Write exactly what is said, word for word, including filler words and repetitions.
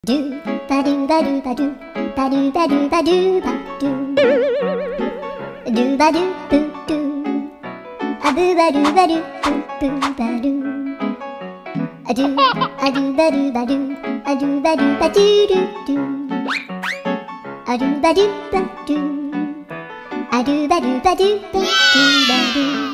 Do ba do ba do ba do ba do ba do ba do ba do do ba do do do a do ba do ba do do ba do a do a do ba do ba do a do ba do ba do do do a do ba do ba do a do ba do ba do ba do ba do.